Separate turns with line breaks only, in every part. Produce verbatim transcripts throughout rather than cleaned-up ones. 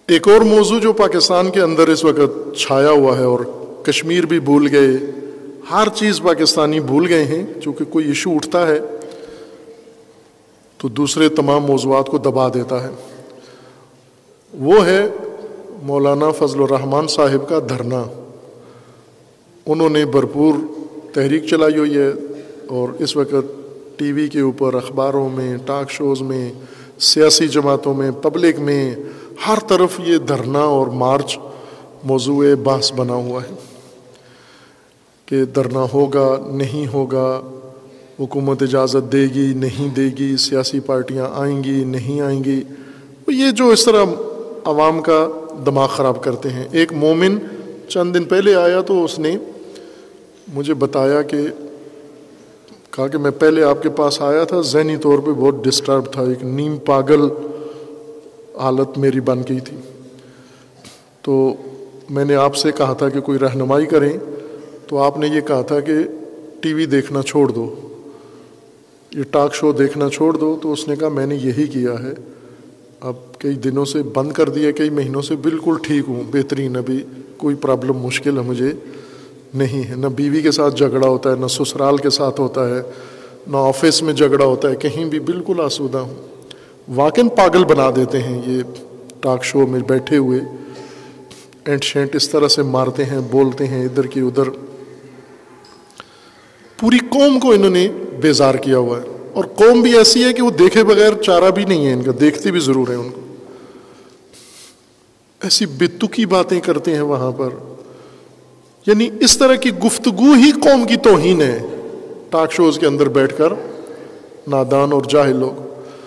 ایک اور موضوع جو پاکستان کے اندر اس وقت چھایا ہوا ہے، اور کشمیر بھی بھول گئے، ہر چیز پاکستانی بھول گئے ہیں، چونکہ کوئی ایشو اٹھتا ہے تو دوسرے تمام موضوعات کو دبا دیتا ہے، وہ ہے مولانا فضل الرحمان صاحب کا دھرنا۔ انہوں نے بھرپور تحریک چلائی ہوئی ہے، اور اس وقت ٹی وی کے اوپر، اخباروں میں، ٹاک شوز میں، سیاسی جماعتوں میں، پبلک میں، ہر طرف یہ دھرنا اور مارچ موضوع بحث بنا ہوا ہے کہ دھرنا ہوگا نہیں ہوگا، حکومت اجازت دے گی نہیں دے گی، سیاسی پارٹیاں آئیں گی نہیں آئیں گی، یہ جو اس طرح عوام کا دماغ خراب کرتے ہیں۔ ایک مومن چند دن پہلے آیا تو اس نے مجھے بتایا کہ کہا کہ میں پہلے آپ کے پاس آیا تھا، ذہنی طور پہ بہت ڈسٹرب تھا، ایک نیم پاگل حالت میری بن گئی تھی، تو میں نے آپ سے کہا تھا کہ کوئی رہنمائی کریں، تو آپ نے یہ کہا تھا کہ ٹی وی دیکھنا چھوڑ دو، یہ ٹاک شو دیکھنا چھوڑ دو۔ تو اس نے کہا میں نے یہی کیا ہے، اب کئی دنوں سے بند کر دیا، کئی مہینوں سے بالکل ٹھیک ہوں، بہترین، ابھی کوئی پرابلم مشکل ہے مجھے نہیں ہے، نہ بیوی کے ساتھ جھگڑا ہوتا ہے، نہ سسرال کے ساتھ ہوتا ہے، نہ آفس میں جھگڑا ہوتا ہے، کہیں بھی بالکل آسودہ ہوں۔ واقعاً پاگل بنا دیتے ہیں یہ ٹاک شو میں بیٹھے ہوئے، اینٹ شینٹ اس طرح سے مارتے ہیں، بولتے ہیں ادھر کی ادھر، پوری قوم کو انہوں نے بیزار کیا ہوا ہے، اور قوم بھی ایسی ہے کہ وہ دیکھے بغیر چارہ بھی نہیں ہے ان کا، دیکھتے بھی ضرور ہیں ان کو، ایسی بے-تکی باتیں کرتے ہیں وہاں پر، یعنی اس طرح کی گفتگو ہی قوم کی توہین ہے، ٹاک شوز کے اندر بیٹھ کر نادان اور جاہل لوگ۔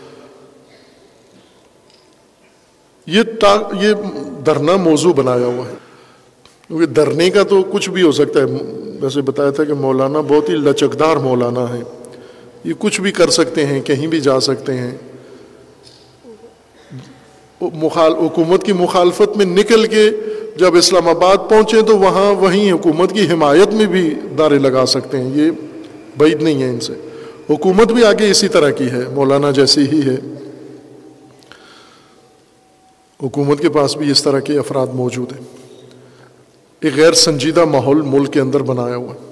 یہ یہ دھرنا موضوع بنایا ہوا ہے، کیونکہ دھرنے کا تو کچھ بھی ہو سکتا ہے، ویسے بتایا تھا کہ مولانا بہت ہی لچکدار مولانا ہے، یہ کچھ بھی کر سکتے ہیں، کہیں بھی جا سکتے ہیں، مخال حکومت کی مخالفت میں نکل کے جب اسلام آباد پہنچے تو وہاں وہیں حکومت کی حمایت میں بھی نعرے لگا سکتے ہیں، یہ بعید نہیں ہے ان سے۔ حکومت بھی آگے اسی طرح کی ہے، مولانا جیسی ہی ہے، حکومت کے پاس بھی اس طرح کے افراد موجود ہیں۔ ایک غیر سنجیدہ ماحول ملک کے اندر بنایا ہوا ہے۔